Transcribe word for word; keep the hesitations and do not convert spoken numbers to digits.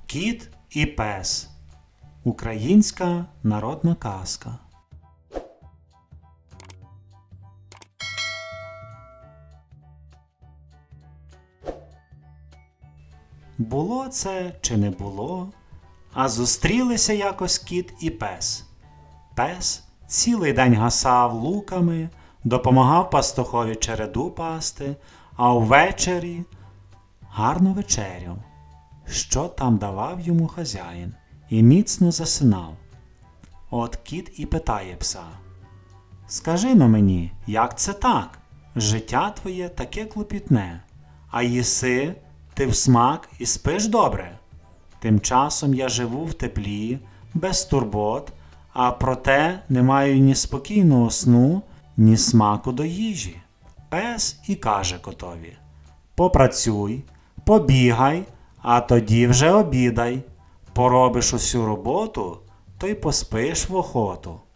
Кіт і пес. Українська народна казка. Було це чи не було, а зустрілися якось кіт і пес. Пес цілий день гасав луками, допомагав пастухові череду пасти, а ввечері гарно вечеряв, що там давав йому хазяїн, і міцно засинав. От кіт і питає пса: «Скажи-но мені, як це так? Життя твоє таке клопітне, а їси ти всмак і спиш добре? Тим часом я живу в теплі, без турбот, а проте не маю ні спокійного сну, ні смаку до їжі». Пес і каже котові: «Попрацюй, побігай, а тоді вже обідай. Поробиш усю роботу, то й поспиш в охоту».